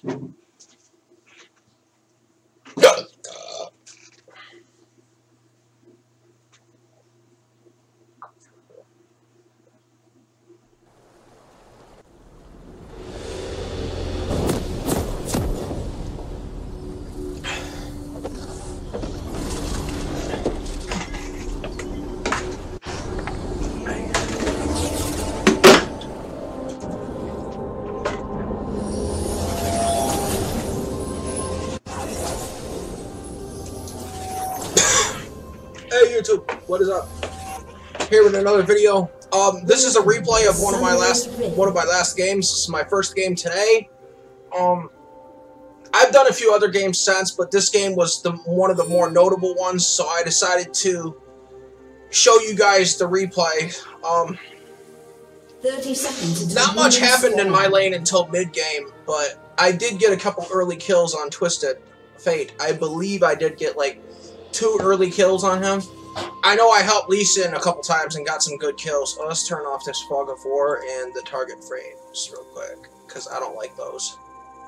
Hey YouTube, what is up? Here with another video. This is a replay of one of my last games. This is my first game today. I've done a few other games since, but this game was one of the more notable ones, so I decided to show you guys the replay. 30 seconds. Not much happened in my lane until mid-game, but I did get a couple early kills on Twisted Fate. I believe I did get like 2 early kills on him. I know I helped Lee Sin a couple times and got some good kills. So let's turn off this fog of war and the target frames real quick, because I don't like those.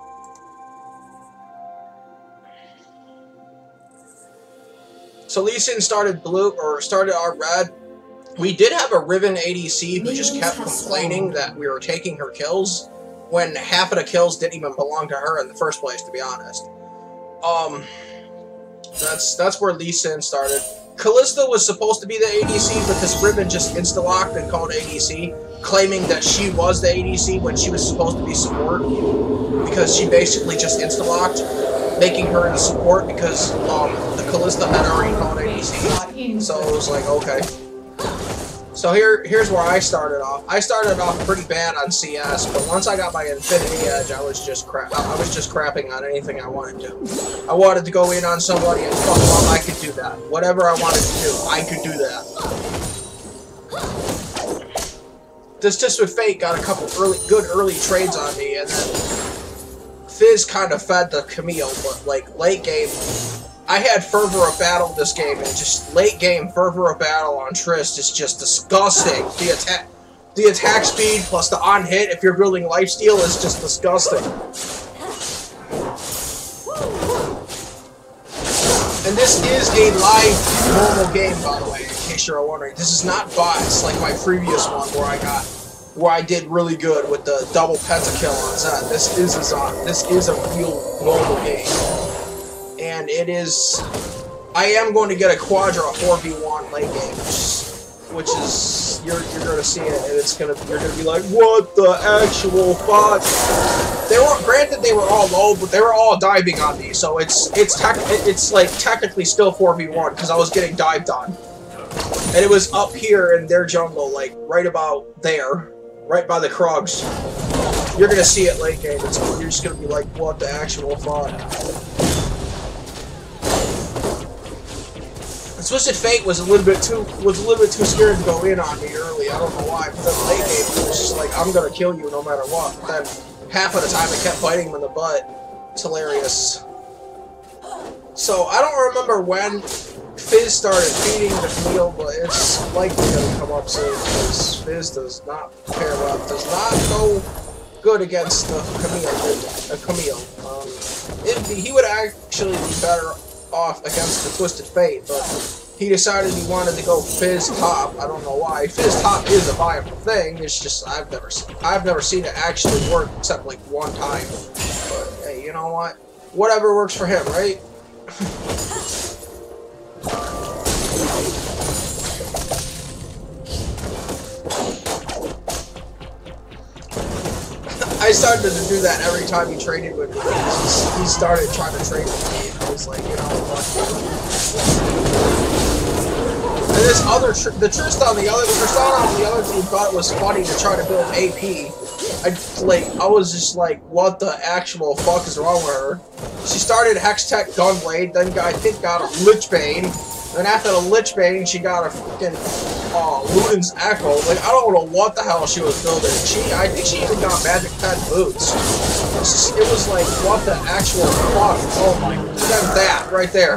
So Lee Sin started blue, or started our red. We did have a Riven ADC who just kept complaining that we were taking her kills, when half of the kills didn't even belong to her in the first place, to be honest. That's where Lee Sin started. Callista was supposed to be the ADC, but this Riven just insta-locked and called ADC, claiming that she was the ADC when she was supposed to be support, because she basically just insta-locked, making her the support because the Callista had already called ADC. So it was like, okay. So here's where I started off. I started off pretty bad on CS, but once I got my Infinity Edge, I was just crapping on anything I wanted to. I wanted to go in on somebody and fuck them up, I could do that. Whatever I wanted to do, I could do that. This Twisted Fate got a couple good early trades on me, and then Fizz kind of fed the Camille, but like late game, I had Fervor of Battle this game, and just late game Fervor of Battle on Trist is just disgusting. The attack speed plus the on hit if you're building lifesteal is just disgusting. And this is a live normal game, by the way, in case you're wondering. This is not bots like my previous one where I did really good with the double pentakill on Zed. This is a real normal game. And it is, I am going to get a Quadra 4v1 late game, which is, you're going to see it, and you're going to be like, what the actual fuck? Granted they were all low, but they were all diving on me, so it's like technically still 4v1, because I was getting dived on. And it was up here in their jungle, like, right about there, right by the Krugs. You're going to see it late game, and so you're just going to be like, what the actual fuck? Twisted Fate was a little bit too scared to go in on me early. I don't know why, but then late game it was just like, I'm gonna kill you no matter what. But then half of the time I kept biting him in the butt. It's hilarious. So I don't remember when Fizz started feeding the Camille, but it's likely gonna come up soon because Fizz does not pair up, does not go good against the Camille. He would actually be better off against the Twisted Fate, but he decided he wanted to go Fizz top. I don't know why. Fizz top is a viable thing. It's just I've never seen it actually work except like one time. But hey, you know what? Whatever works for him, right? I started to do that every time he traded with me. He started trying to trade with me, and I was like, you know what? And this other, the Tristana on the other team thought it was funny to try to build AP. I was just like, what the actual fuck is wrong with her? She started Hextech Gunblade, then I think got a Lichbane. Then after the Lichbane, she got a freaking Runans Echo. Like, I don't know what the hell she was building. I think she even got Magic 10 boots. It was like, what the actual fuck? Oh my, and then that, right there.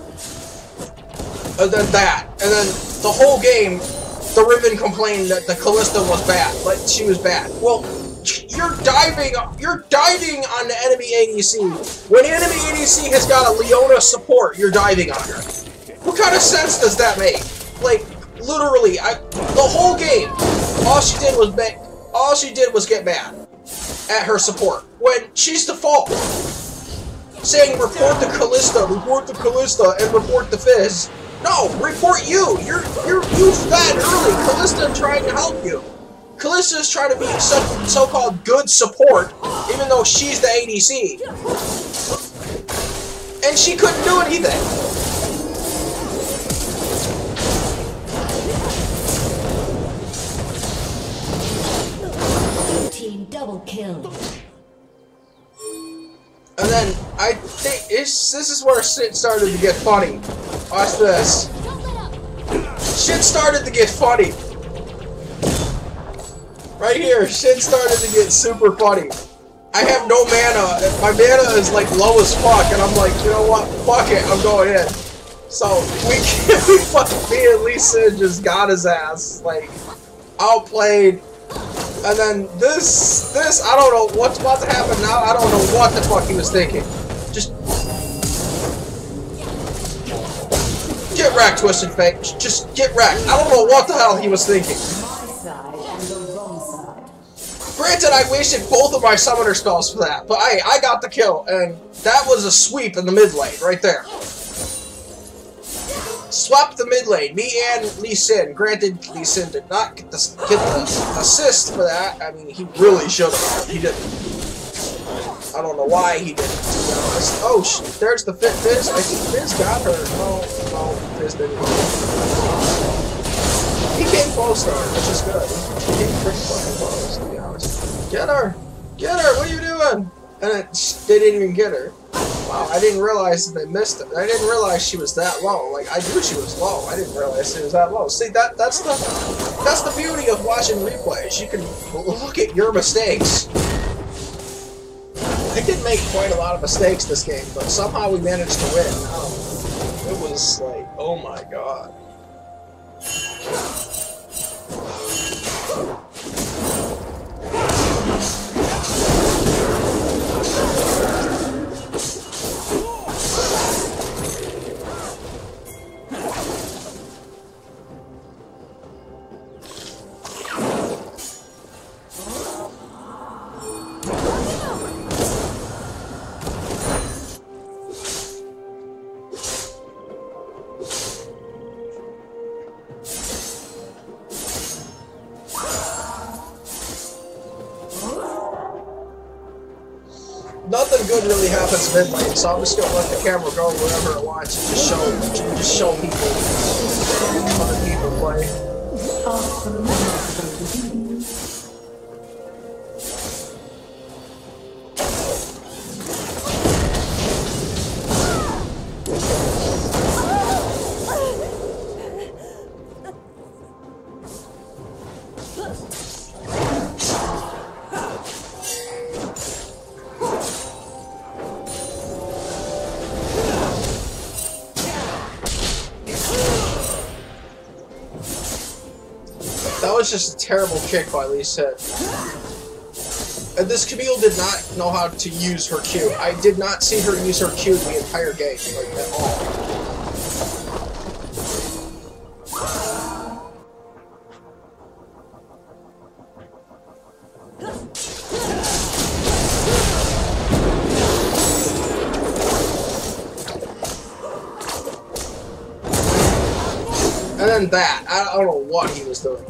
And then that. And then the whole game, the Riven complained that the Callista was bad. Like, she was bad. Well, You're diving on the enemy ADC. When the enemy ADC has got a Leona support, you're diving on her. What kind of sense does that make? Like, literally, the whole game, all she did was get mad at her support when she's default. Saying report the Callista, and report the Fizz. No, report you. You fed early. Callista trying to help you. Callista is trying to be so-called good support, even though she's the ADC. And she couldn't do anything. Team double kill. And then, I think this is where shit started to get funny. Watch this. Shit started to get funny. Right here, shit started to get super funny. I have no mana. My mana is like low as fuck, and I'm like, you know what? Fuck it, I'm going in. So me and Lee Sin just got his ass, like, outplayed. And then this, I don't know what's about to happen now. I don't know what the fuck he was thinking. Just get wrecked, Twisted Fate. Just get wrecked. I don't know what the hell he was thinking. Granted, I wasted both of my summoner spells for that, but I got the kill, and that was a sweep in the mid lane, right there. Swept the mid lane, me and Lee Sin. Granted, Lee Sin did not get the assist for that. I mean, he really should have. He didn't. I don't know why he didn't, to be honest. Oh, there's the Fizz. I think Fizz got her. No, Fizz didn't. He came close though, which is good. He came pretty fucking close, to be honest. Get her! Get her! What are you doing? And they didn't even get her. Wow, I didn't realize that they missed it. I didn't realize she was that low. Like, I knew she was low. I didn't realize she was that low. See, that's the beauty of watching replays. You can look at your mistakes. I did make quite a lot of mistakes this game, but somehow we managed to win. It was like, oh my god. Nothing good really happens mid lane, so I'm just gonna let the camera go wherever it wants and just show people other people play. That was just a terrible kick by Lee Sin. And this Camille did not know how to use her Q. I did not see her use her Q the entire game, like, at all. And then that, I don't know what he was doing.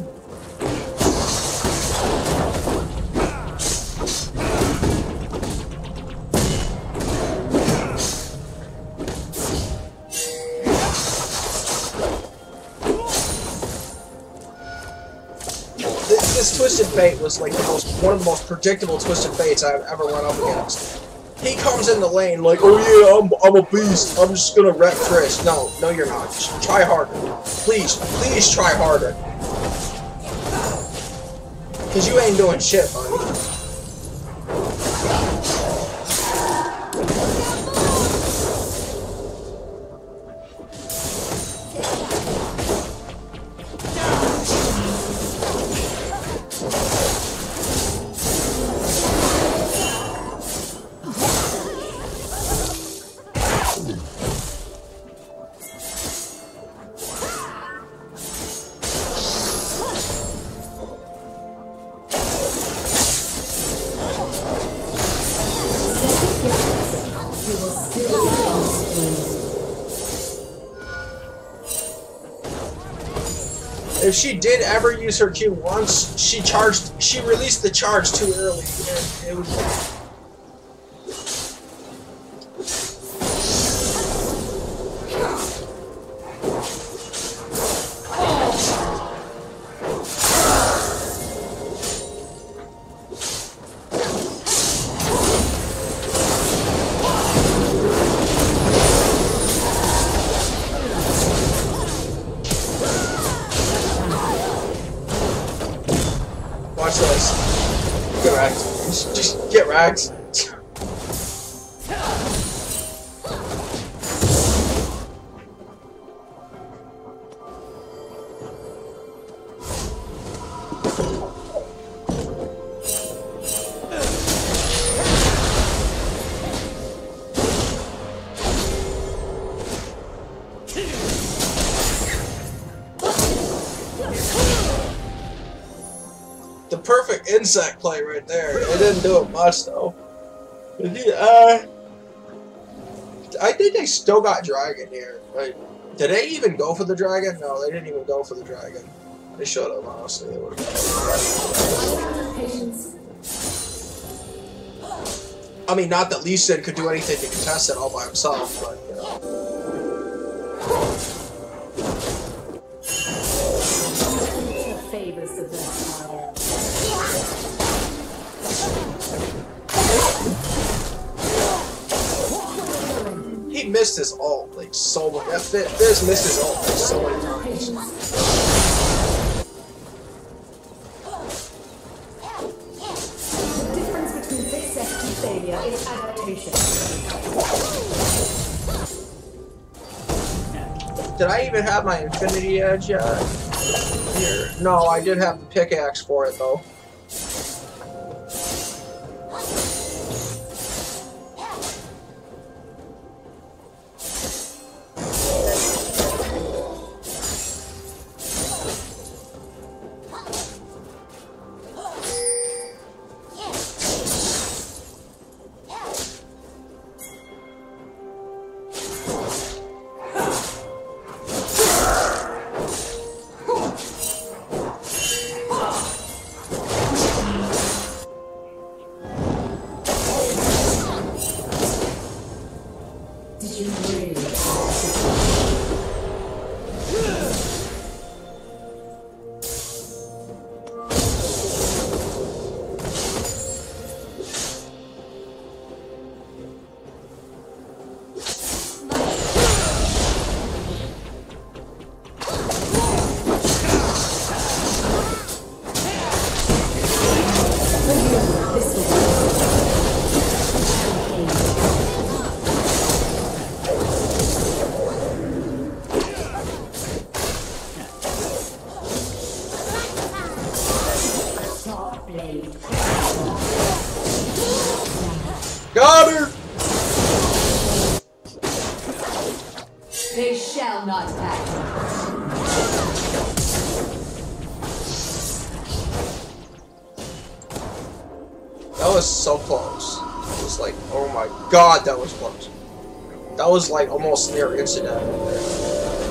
This Twisted Fate was like one of the most predictable Twisted Fates I've ever run up against. He comes in the lane like, oh yeah, I'm a beast. I'm just gonna wreck Trish. No, you're not. Just try harder. Please try harder. Cause you ain't doing shit, buddy. If she did ever use her Q once, she released the charge too early, and it was. Watch this. Get wrecked. Just get wrecked. The perfect insect play right there. It didn't do it much though. I think they still got dragon here. Like, did they even go for the dragon? No, they didn't even go for the dragon. They should have, honestly. They would have. I mean, not that Lee Sin could do anything to contest it all by himself, but you know. He missed his ult like so much. Fizz missed his ult like so many times. The difference between success and failure is adaptation. Did I even have my Infinity Edge yet? Here. No, I did have the pickaxe for it though. Got her! They shall not pass. That was so close. It was like, oh my god, that was close. That was like almost near incident right there.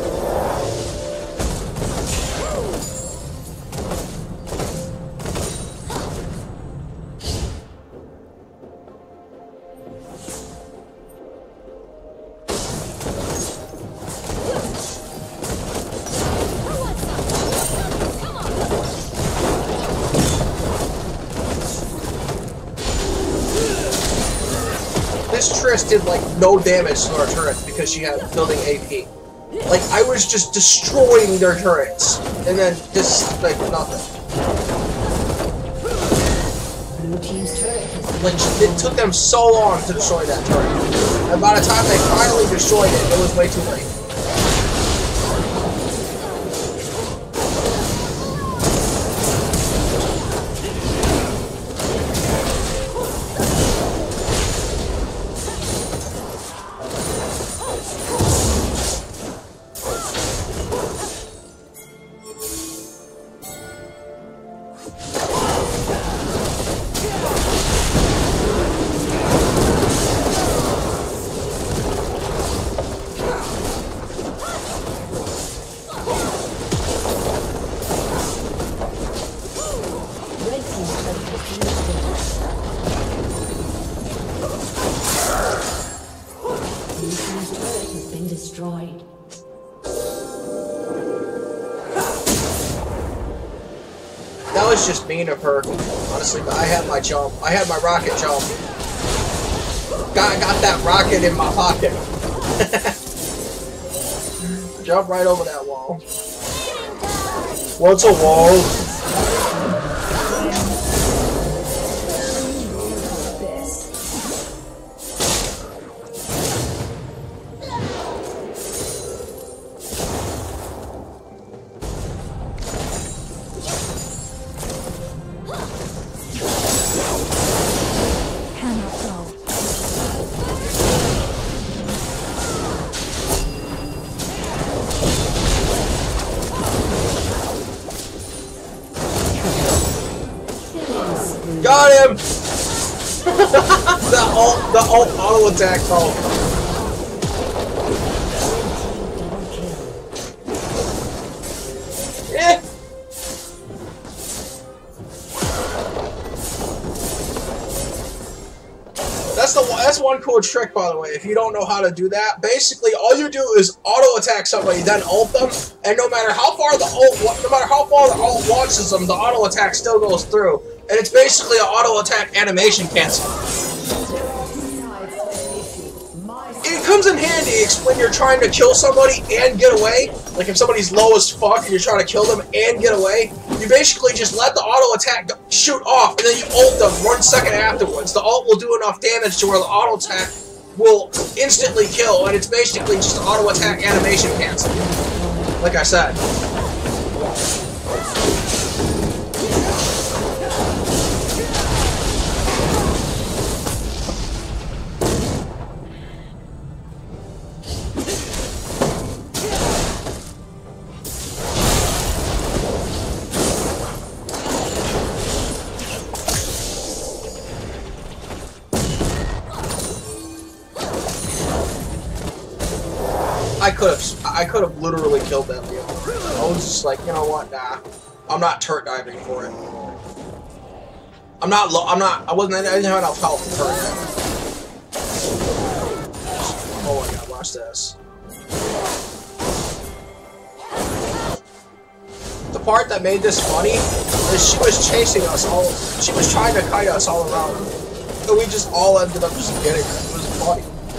This Triss did like no damage to our turrets because she had building AP. Like I was just destroying their turrets, and then just like nothing. Blue team's turret has Like it took them so long to destroy that turret, and by the time they finally destroyed it, it was way too late. turret has been destroyed. That was just mean of her, honestly, but I had my jump. I had my rocket jump. Got that rocket in my pocket. Jump right over that wall. What's a wall? Got him! the ult auto attack though. Eh. That's one cool trick, by the way. If you don't know how to do that, basically all you do is auto attack somebody, then ult them, and no matter how far the ult launches them, the auto attack still goes through. And it's basically an auto attack animation cancel. It comes in handy when you're trying to kill somebody and get away. Like if somebody's low as fuck and you're trying to kill them and get away, you basically just let the auto attack shoot off and then you ult them 1 second afterwards. The ult will do enough damage to where the auto attack will instantly kill, and it's basically just an auto attack animation cancel. Like I said. I could have literally killed that deal. I was just like, you know what, nah. I'm not turret diving for it. I didn't have enough health to turret dive. Oh my god, watch this. The part that made this funny is she was chasing us all, she was trying to kite us all around. And we just all ended up just getting her. It was funny.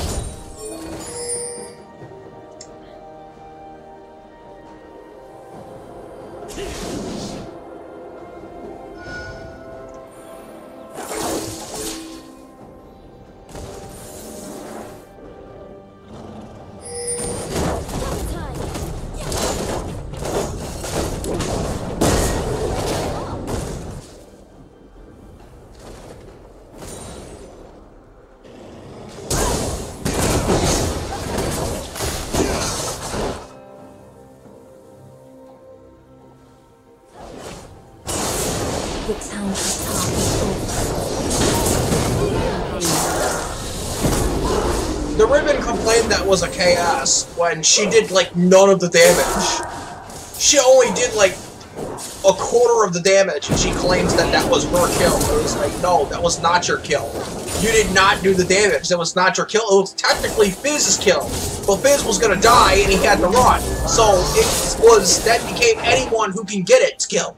The Ribbon complained that was a KS when she did like none of the damage. She only did like a quarter of the damage, and she claims that that was her kill. It was like, no, that was not your kill. You did not do the damage. That was not your kill. It was technically Fizz's kill. But Fizz was gonna die and he had to run. So it was, that became anyone who can get it's kill.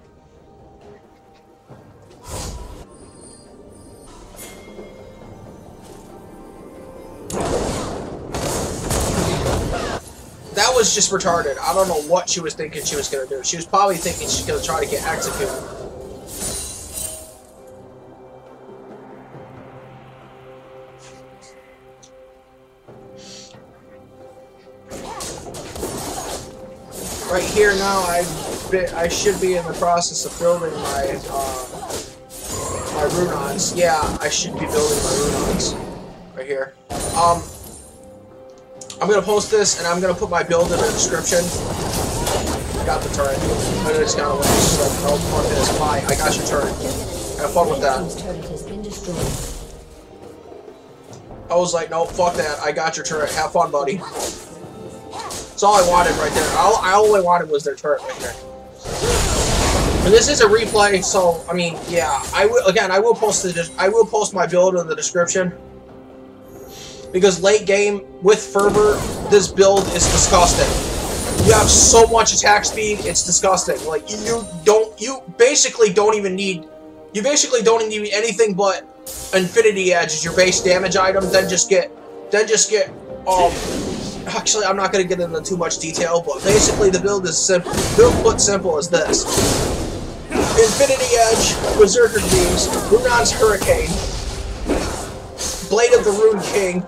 That was just retarded. I don't know what she was thinking she was gonna do. She was probably thinking she's gonna try to get executed. Right here now, I should be in the process of building my my runans. Yeah, I should be building my runans right here. I'm gonna post this and I'm gonna put my build in the description. Got the turret. I just got away. She's like, oh fuck this. Bye. I got your turret. Have fun with that. I was like, no, fuck that. I got your turret. Have fun, buddy. That's all I wanted right there. All I wanted was their turret right there. And this is a replay, so I mean, yeah. I will post my build in the description. Because late game, with Fervor, this build is disgusting. You have so much attack speed, it's disgusting. Like, you basically don't even need anything but Infinity Edge as your base damage item, then just get, actually, I'm not going to get into too much detail, but basically the build is simple. Build put simple as this. Infinity Edge, Berserker Greaves, Runan's Hurricane, Blade of the Rune King,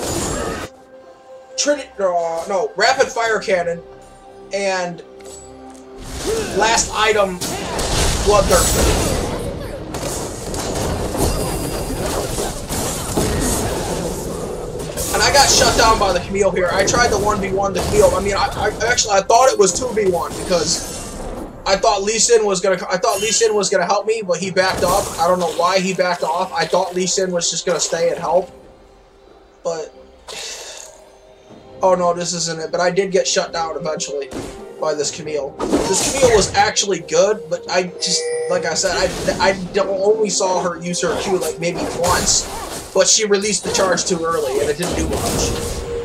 Rapid Firecannon, and last item, Bloodthirster. And I got shut down by the Camille here. I tried the 1v1 the Camille. I mean, I thought it was 2v1 because I thought Lee Sin was gonna help me, but he backed up. I don't know why he backed off. I thought Lee Sin was just gonna stay and help, but oh no, this isn't it. But I did get shut down eventually by this Camille. This Camille was actually good, but I just, like I said, I only saw her use her Q like maybe once, but she released the charge too early and it didn't do much.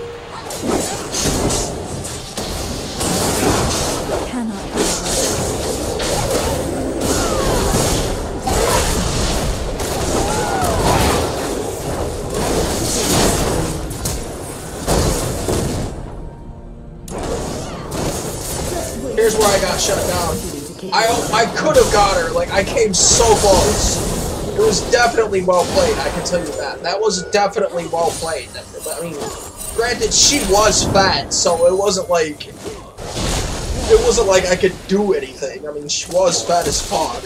Here's where I got shut down. I could have got her. Like, I came so close. It was definitely well played, I can tell you that. That was definitely well played. I mean, granted, she was fat, so it wasn't like I could do anything. I mean, she was fat as fuck.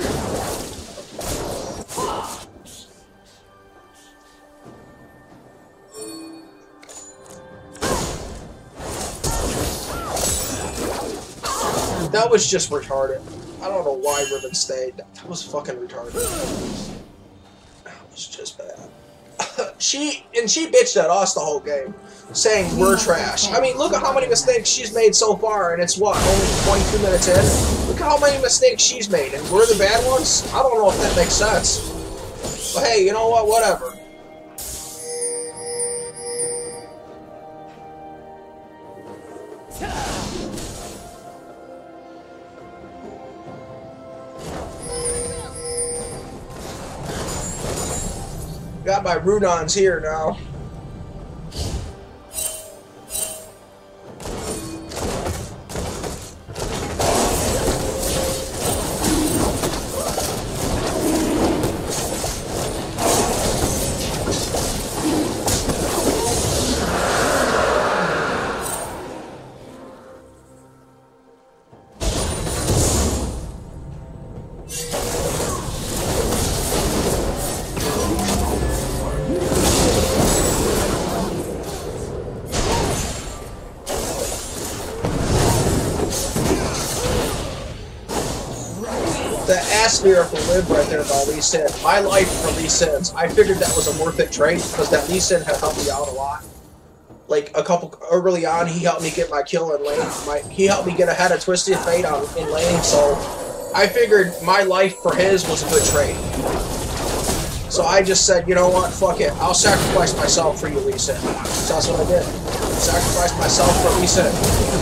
That was just retarded. I don't know why Ribbon stayed. That was fucking retarded. That was just bad. She bitched at us the whole game, saying we're trash. I mean, look at how many mistakes she's made so far, and it's what, only 22 minutes in? Look at how many mistakes she's made, and we're the bad ones? I don't know if that makes sense. But hey, you know what? Whatever. Got my runans here now. Miracle live right there by Lee Sin. My life for Lee Sin's. I figured that was a worth it trade because that Lee Sin had helped me out a lot. Like early on, he helped me get my kill in lane. He helped me get ahead of Twisted Fate in lane. So I figured my life for his was a good trade. So I just said, you know what, fuck it. I'll sacrifice myself for you, Lee Sin. So that's what I did. Sacrificed myself for Lee Sin.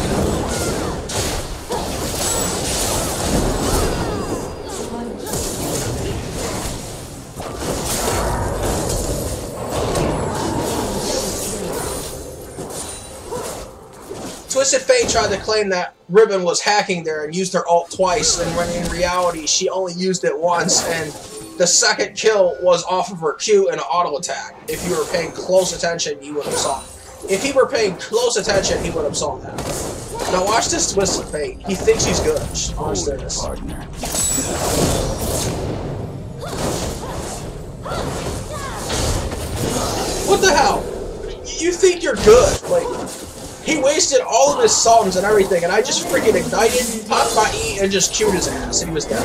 Twisted Fate tried to claim that Ribbon was hacking there and used her ult twice, and when in reality she only used it once, and the second kill was off of her Q and an auto attack. If you were paying close attention, you would have saw it. If he were paying close attention, he would have saw that. Now watch this Twisted Fate. He thinks he's good. Just watch this. What the hell? You think you're good? Like, he wasted all of his songs and everything, and I just freaking ignited, popped my E, and just queued his ass, and he was dead.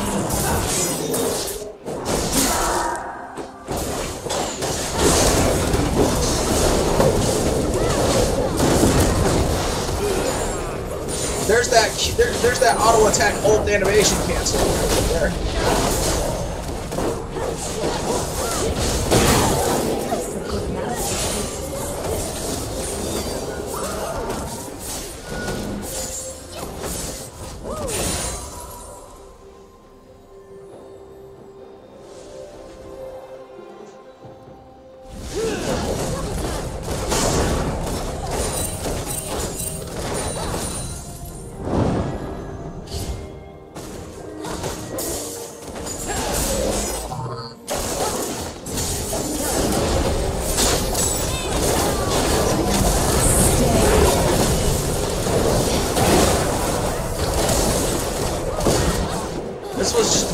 There's that auto attack ult animation cancel right there.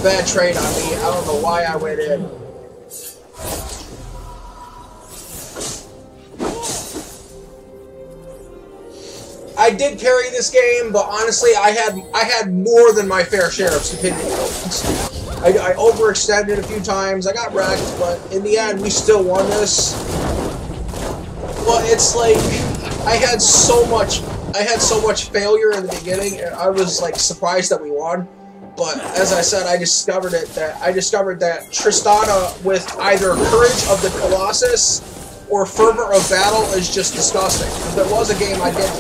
bad trade on me. I don't know why I went in. I did carry this game, but honestly, I had more than my fair share of stupidity moments. I overextended a few times. I got wrecked, but in the end, we still won this. But it's like I had so much failure in the beginning, and I was like surprised that we won. But as I said, I discovered that Tristana with either Courage of the Colossus or Fervor of Battle is just disgusting. If there was a game I did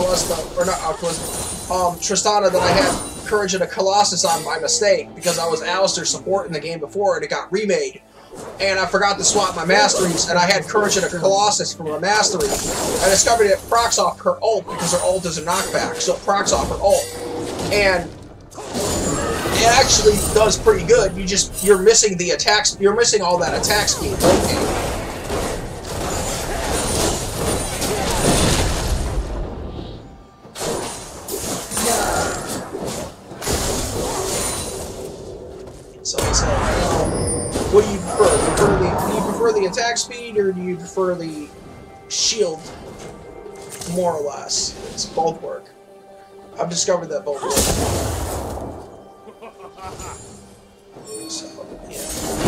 Tristana that I had Courage of the Colossus on by mistake because I was Alistair's support in the game before and it got remade. And I forgot to swap my masteries, and I had Courage of the Colossus from a mastery. I discovered it procs off her ult because her ult is a knockback, so it procs off her ult. And it actually does pretty good. You're missing the attacks. You're missing all that attack speed. Okay. So it's like, what do you prefer? Do you prefer the attack speed, or do you prefer the shield? More or less, it's both work. I've discovered that both work. So, yeah.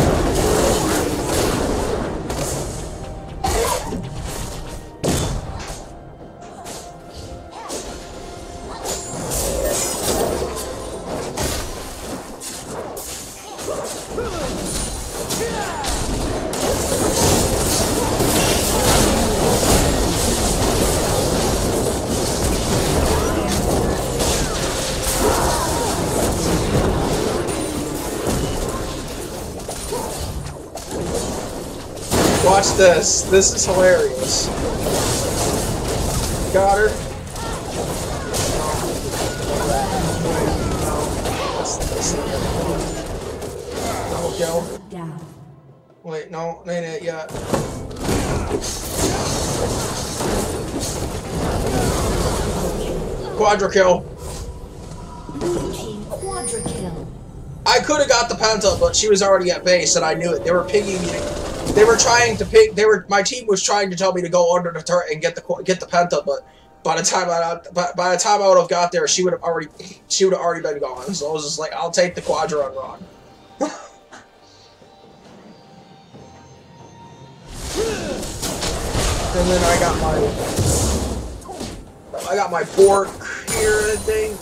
Watch this. This is hilarious. Got her. Double kill. Down. Wait, no, it ain't it yet. Quadra kill. Blue team quadra kill. I could have got the penta, but she was already at base, and I knew it. They were pinging me. They were trying to ping. My team was trying to tell me to go under the turret and get the penta, but by the time I would have got there, she would have already been gone. So I was just like, I'll take the quadra and run. And then I got my Bork here, I think.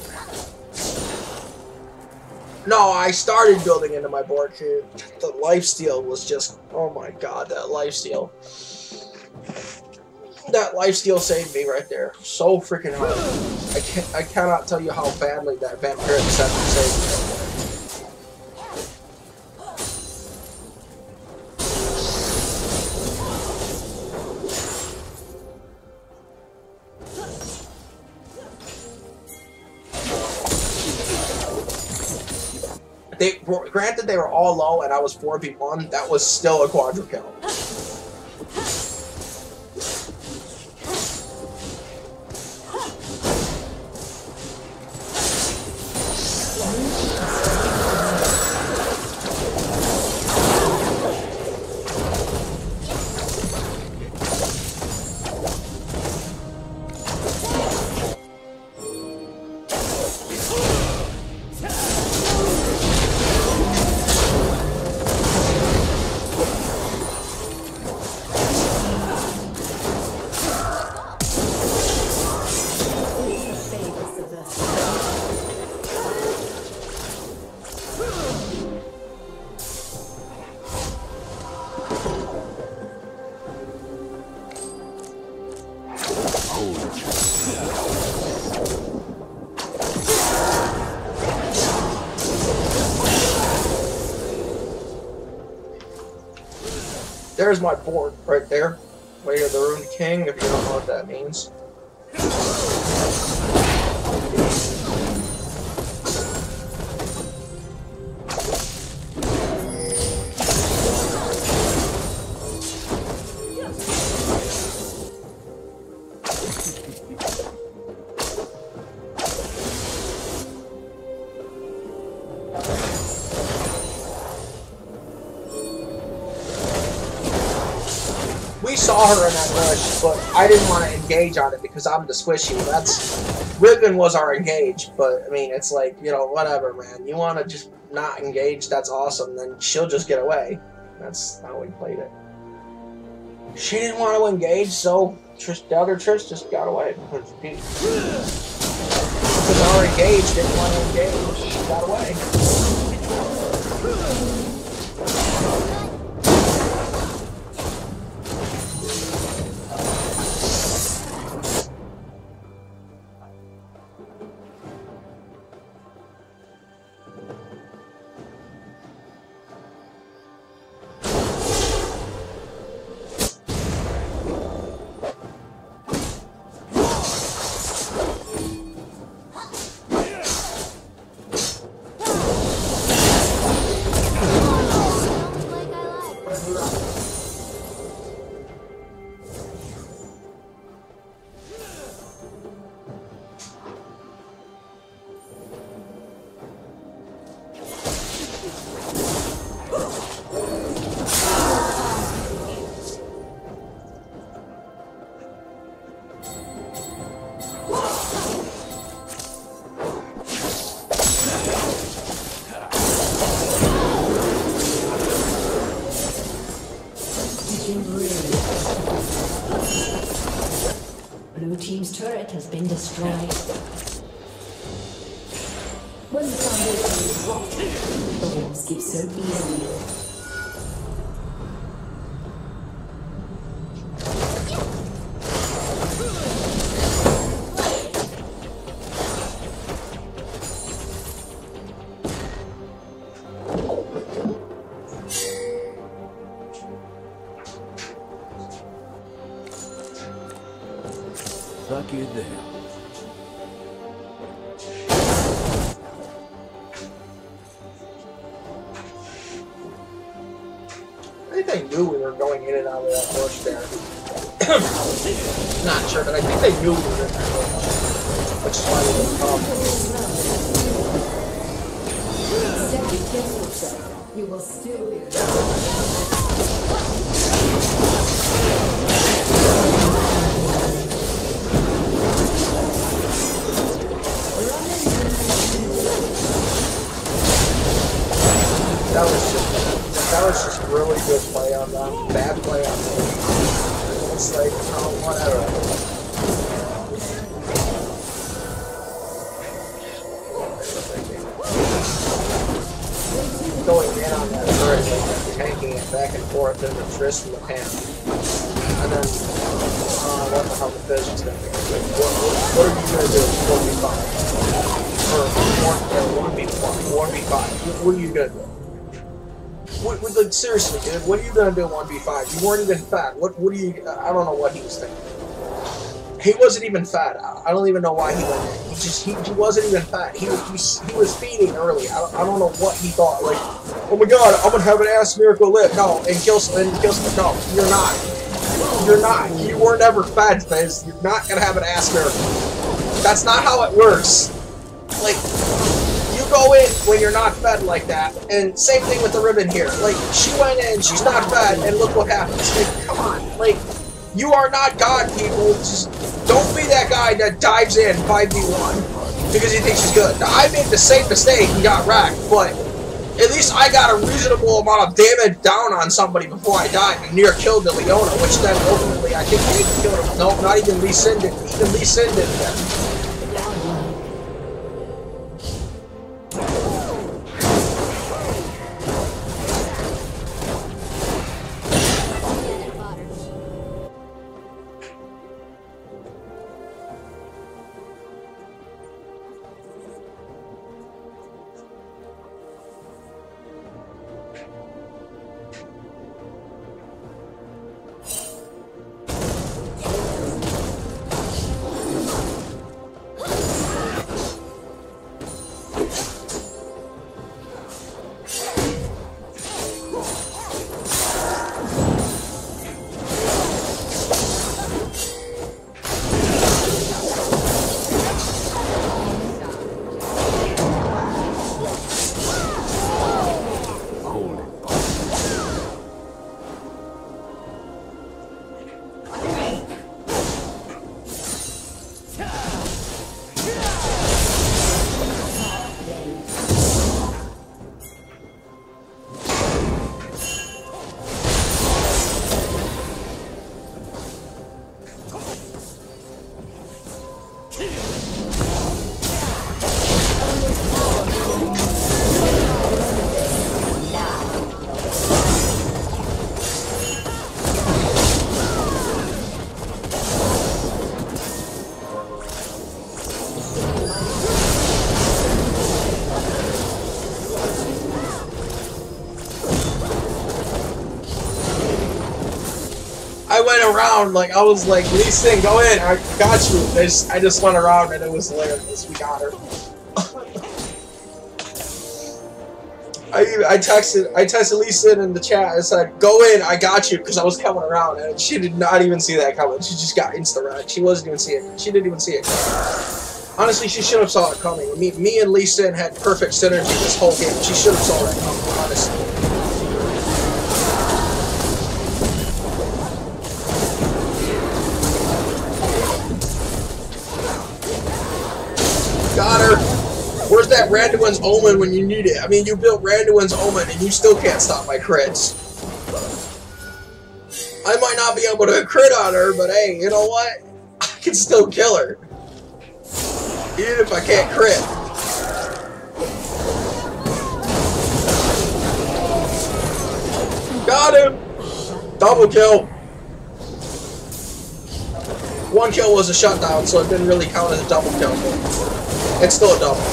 No, I started building into my Bork here. The lifesteal was just, oh my god, that lifesteal. That lifesteal saved me right there. So freaking hard. I cannot tell you how badly that vampiric scepter saved me right there. Granted, they were all low, and I was 4v1. That was still a quadra kill. There's my board right there. Way of the Rune King, if you don't know what that means. saw her in that bush, but I didn't want to engage on it because I'm the squishy. Ribbon was our engage, but I mean, it's like, you know, whatever, man. You want to just not engage, that's awesome, then she'll just get away. That's how we played it. She didn't want to engage, so the other Trish just got away. Because our engage didn't want to engage, she got away. Blue team's turret has been destroyed. When the foundation is rocked, the walls give so easily. Lucky there. I think they knew we were going in and out of that bush there. Not sure, but I think they knew we were in that bush. Which is why we didn't come. You will still be That was just really good play on them. Bad play on me. It's like, oh, whatever. Going in on that turret, like tanking it back and forth into Trist and the pan. And then, what the hell the vision's gonna be. Like, what are you gonna do? 1v5. Or 1v5. What are you gonna do? Like, seriously, dude, what are you gonna do 1v5? You weren't even fat. What are you? I don't know what he was thinking. He wasn't even fat. I don't even know why he went in. He wasn't even fat. He was feeding early. I don't know what he thought. Like, oh my god, I'm gonna have an ass miracle live. No, and kill some. No, you're not. You're not. You were never fat, Fizz. You're not gonna have an ass miracle. That's not how it works. Like, you go in when you're not fed like that, and same thing with the ribbon here. Like, she went in, she's not fed, and look what happens. Like, come on. Like, you are not God, people. Just don't be that guy that dives in 5v1 because he thinks he's good. Now, I made the same mistake and got wrecked, but at least I got a reasonable amount of damage down on somebody before I died and near killed the Leona, which then ultimately I think they even killed him. Nope, not even Lee Sin did. Even Lee Sin did that. went around, like, I was like, Lee Sin, go in, I got you. I just went around and it was hilarious. We got her. I texted Lee Sin in the chat. I said, go in, I got you, because I was coming around, and she did not even see that coming. She just got insta-wrecked. She wasn't even seeing it. She didn't even see it coming. Honestly, she should have saw it coming. Me and Lee Sin had perfect synergy this whole game. She should have saw that coming, honestly. Got her. Where's that Randuin's Omen when you need it? I mean, you built Randuin's Omen and you still can't stop my crits. I might not be able to crit on her, but hey, you know what? I can still kill her. Even if I can't crit. Got him! Double kill. One kill was a shutdown, so it didn't really count as a double kill. It's still a double.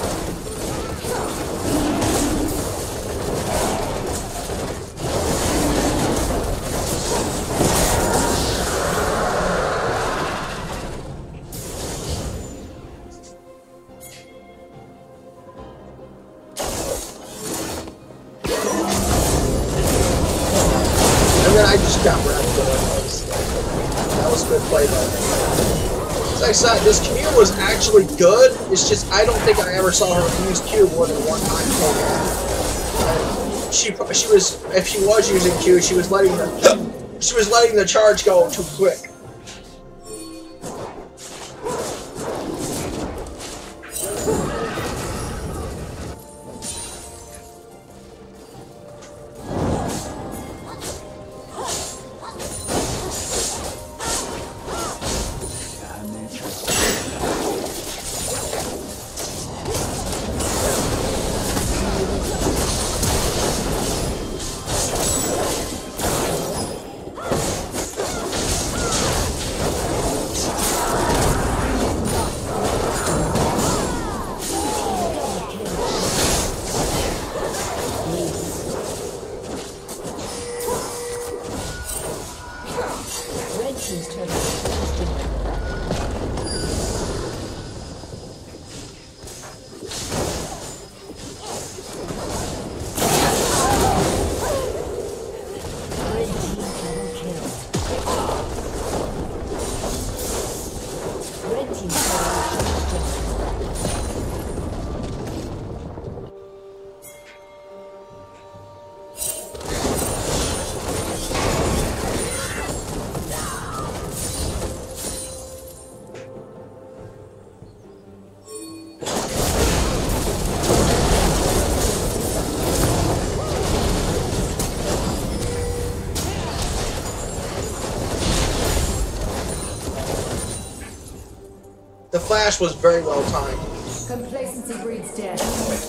And then I just got wrecked. That was a good play though. As I said, this Q was actually good. It's just I don't think I ever saw her use Q more than one time. She was, if she was using Q, she was letting the charge go too quick. The flash was very well timed. Complacency breeds death.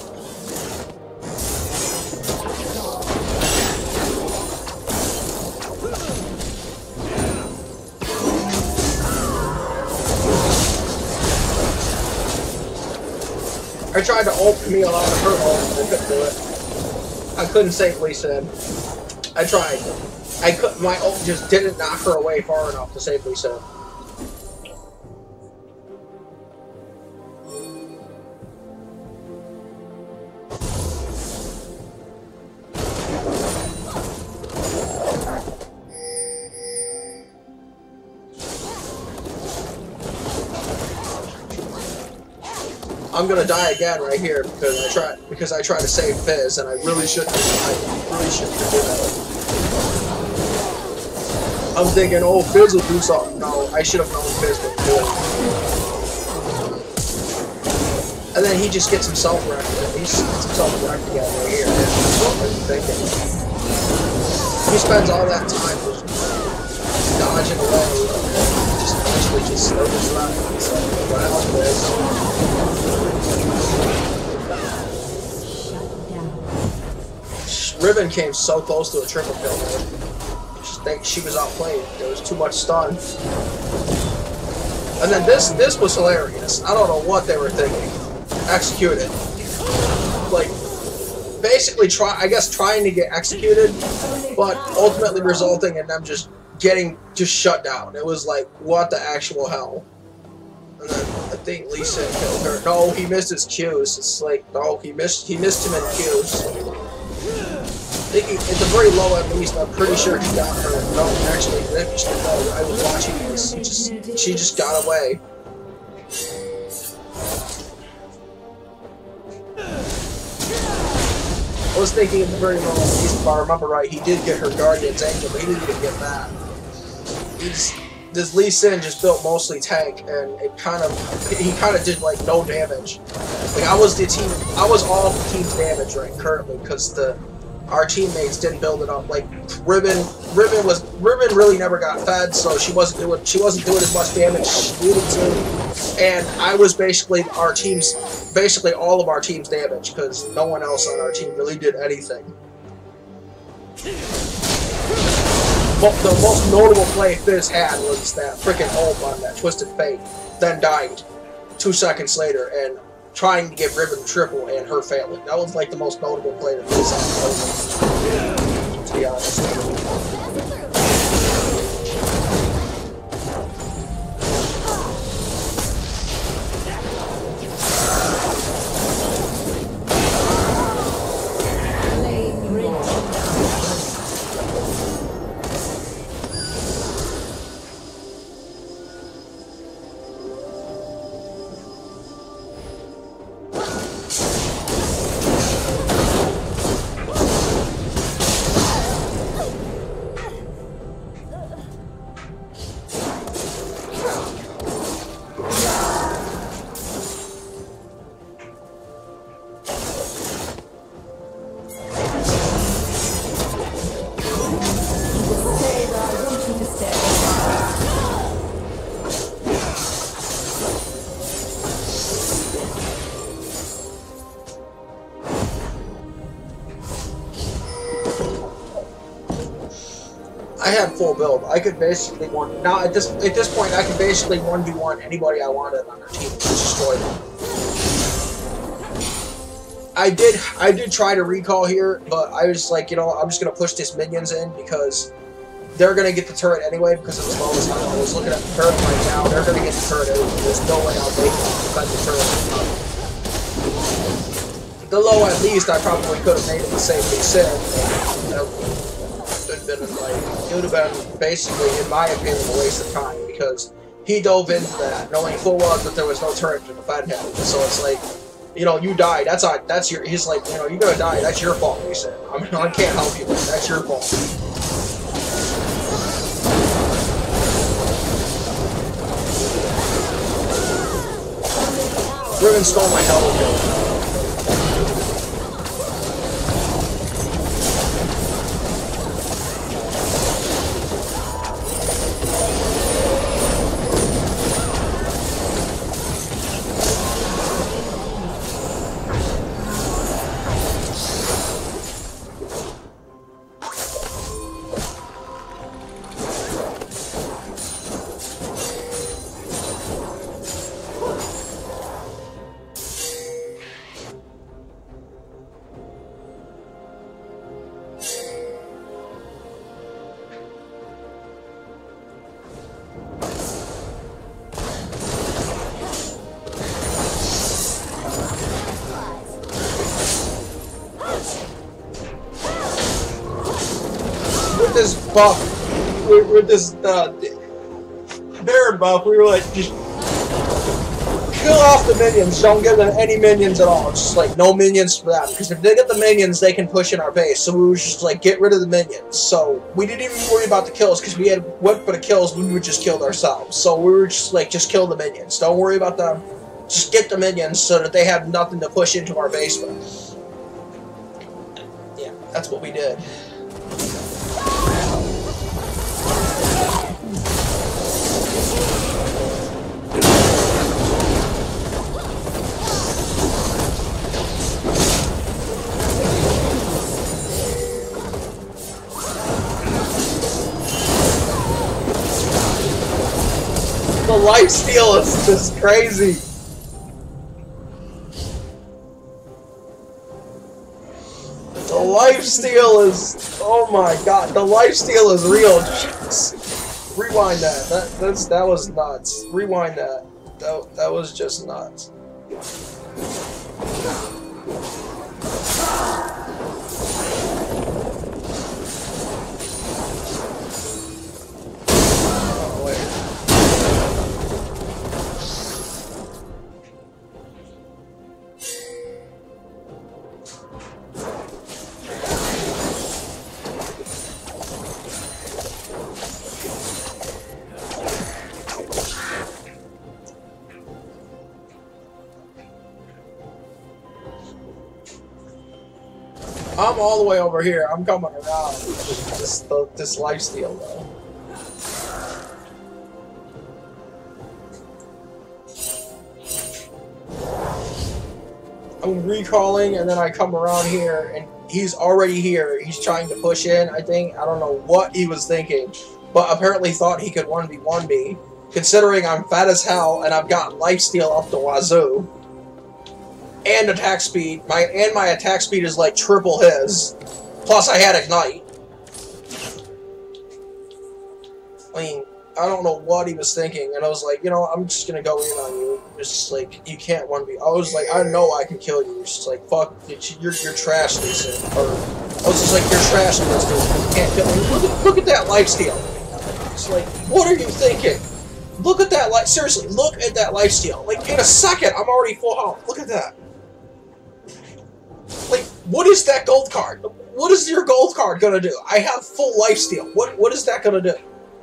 I tried to ult Camille out of her ult, and I couldn't do it. I couldn't safely send. I tried. My ult just didn't knock her away far enough to safely send. I'm gonna die again right here because I tried to save Fizz and I really shouldn't. I really shouldn't do that. I'm thinking, oh, Fizz will do something. No, I should have known Fizz would do it. And then he just gets himself wrecked. He gets himself wrecked again right here. That's what I'm thinking. He spends all that time just dodging away. Just eventually just slowly running. So what else Fizz? Riven came so close to a triple kill, man. Just think she was outplayed. There was too much stun. And then this was hilarious. I don't know what they were thinking. Executed. Like, basically trying to get executed, but ultimately resulting in them just getting just shut down. It was like, what the actual hell? And then I think Lee Sin killed her. No, he missed his Qs. It's like, no, he missed him in Qs. I think at the very low at least, I'm pretty sure he got her. No, actually, no, I was watching this. She just got away. I was thinking at the very low at least, if I remember right, he did get her Guardian's Ankle, but he didn't even get that. This Lee Sin just built mostly tank, and he kind of did like no damage. Like I was all the team's damage right currently because our teammates didn't build it up. Like Ribbon really never got fed, so she wasn't doing as much damage as she needed to. And I was basically all of our team's damage because no one else on our team really did anything. The most notable play Fizz had was that freaking ult on that Twisted Fate, then died 2 seconds later, and trying to get Ribbon triple and her failing. That was like the most notable play that Fizz had, to be honest. I had full build. I could basically now at this point I could basically 1v1 anybody I wanted on our team to destroy them. I did try to recall here, but I was like, you know, I'm just gonna push these minions in because they're gonna get the turret anyway because of the bonus. I was looking at the turret right now. They're gonna get the turret anyway. There's no way I'll make them defend the turret. The low at least I probably could have made it the same they said. It would have been basically, in my opinion, a waste of time because he dove into that knowing full well that there was no turret to defend him. So it's like, you know, you died. That's your. He's like, you know, you're gonna die. That's your fault. He said. I mean, I can't help you. That's your fault. Riven stole my hell kill. With this buff, with this Baron buff, we were like, just kill off the minions. Don't give them any minions at all. It's just like no minions for them. Because if they get the minions, they can push in our base. So we were just like, get rid of the minions. So we didn't even worry about the kills because we had what for the kills. We would just kill ourselves. So we were just like, just kill the minions. Don't worry about them. Just get the minions so that they have nothing to push into our base with. Yeah, that's what we did. The lifesteal is just crazy. The lifesteal is... Oh my god, the lifesteal is real. Jeez. Rewind that. That was nuts. Rewind that. That was just nuts. Oh, wait. I'm all the way over here. I'm coming around. This lifesteal though. I'm recalling, and then I come around here, and he's already here. He's trying to push in, I think. I don't know what he was thinking, but apparently thought he could 1v1 me, considering I'm fat as hell, and I've got lifesteal up the wazoo. And attack speed. My attack speed is like triple his. Plus I had ignite. I mean, I don't know what he was thinking, and I was like, you know, I'm just gonna go in on you. It's just like, you can't 1v. I was like, I know I can kill you. It's just like, fuck, you're trash, Lisa. Or I was just like, you're trash in this dude. You can't kill me. Look at that lifesteal. It's like, what are you thinking? Look at that seriously, look at that lifesteal. Like, in a second, I'm already full health. Look at that. Like, what is that gold card? What is your gold card gonna do? I have full lifesteal. What is that gonna do?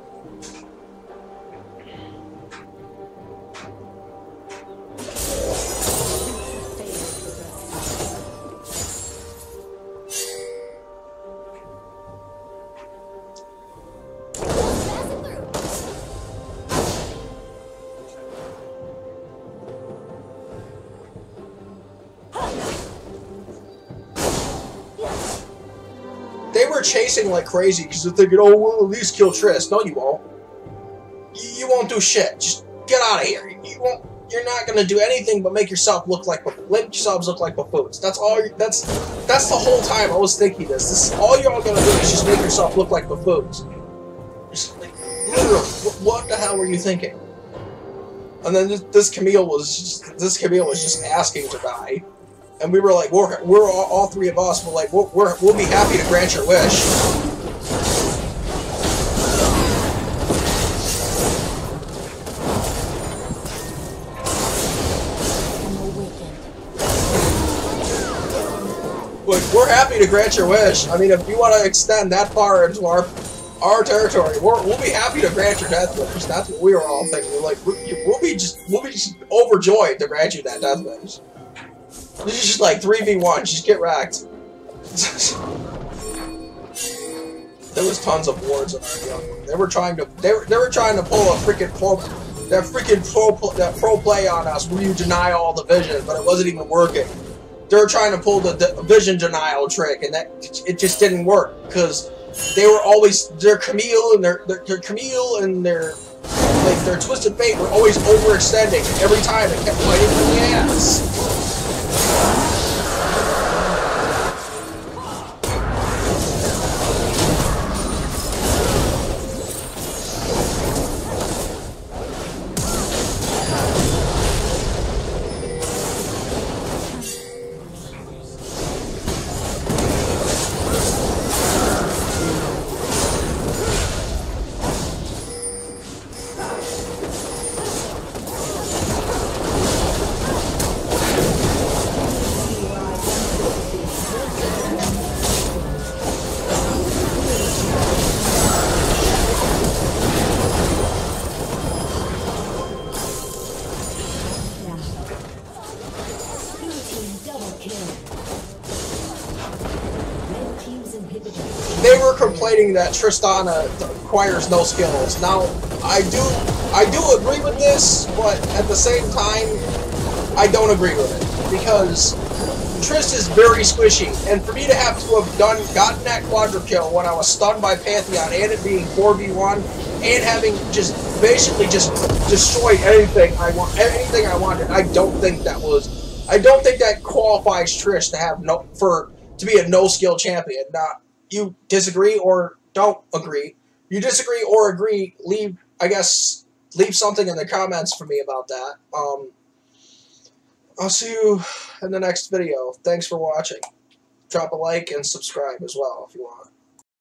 They were chasing like crazy because they're thinking, oh, we'll at least kill Trist. No, you won't. You won't do shit. Just get out of here. You won't. You're not gonna do anything but make yourself look like buffoons. That's all. That's the whole time I was thinking this. This is all you're all gonna do is just make yourself look like buffoons. Just like literally, what the hell were you thinking? And then this Camille was just asking to die. And we were like, we're all three of us. We're like, we'll be happy to grant your wish. Like, we're happy to grant your wish. I mean, if you want to extend that far into our territory, we'll be happy to grant your death wish. That's what we were all thinking. We're like, we'll be just overjoyed to grant you that death wish. This is just like 3v1, just get wrecked. There was tons of wards in our young one. They were trying to pull a freaking pro play on us where you deny all the vision, but it wasn't even working. They were trying to pull the vision denial trick, and it just didn't work because they were always their Camille and their Twisted Fate were always overextending. Every time it kept biting in the ass. They were complaining that Tristana acquires no skills. Now, I do agree with this, but at the same time, I don't agree with it because Trist is very squishy, and for me to have to have gotten that quadra kill when I was stunned by Pantheon and it being 4v1 and having just basically just destroyed anything I wanted, I don't think that qualifies Trish to have to be a no-skill champion. Now, you disagree or don't agree. You disagree or agree, leave something in the comments for me about that. I'll see you in the next video. Thanks for watching. Drop a like and subscribe as well if you want.